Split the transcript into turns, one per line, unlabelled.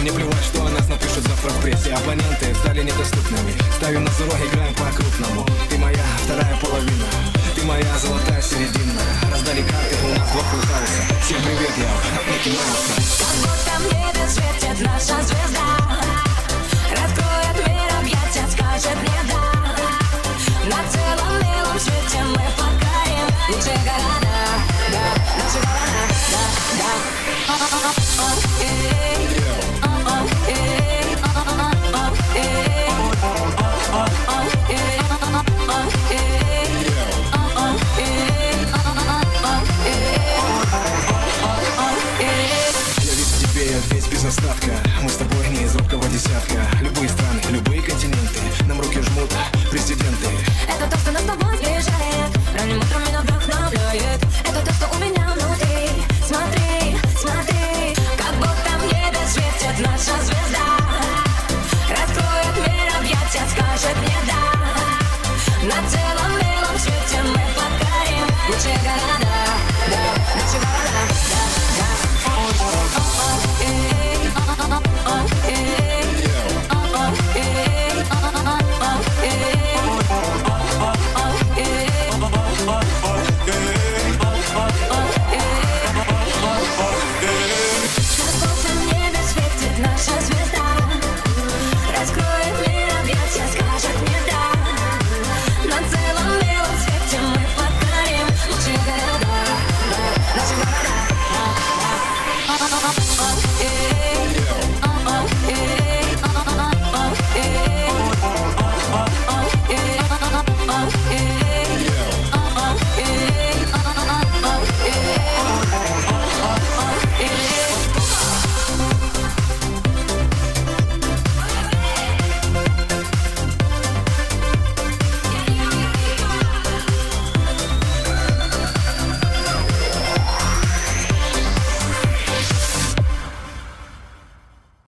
Мне плевать, что о нас напишут завтра в прессе. Оппоненты стали недоступными. Ставим на зарок, играем по-крупному. Ты моя вторая половина, ты моя золотая середина. Раздали карты, у нас вокруг хаоса. Всем привет, я от Микки Мауса.
Как будто в небе светит наша звезда, раскроет мир объятия, скажет мне да. На целом белом свете мы покорим лучшие города, да, наши города, да, да.
Весь без остатка, мы с тобой не из робкого десятка. Любые страны, любые континенты, нам руки жмут президенты.
Это то, что нас с тобой сближает, ранним утром меня вдохновляет. Это то, что у меня внутри. Смотри, смотри, как будто в небе светит наша звезда, раскроет мир объятия, скажет мне да. На целом белом свете мы покорим лучшие города, да, наши города, да, да.
Yeah.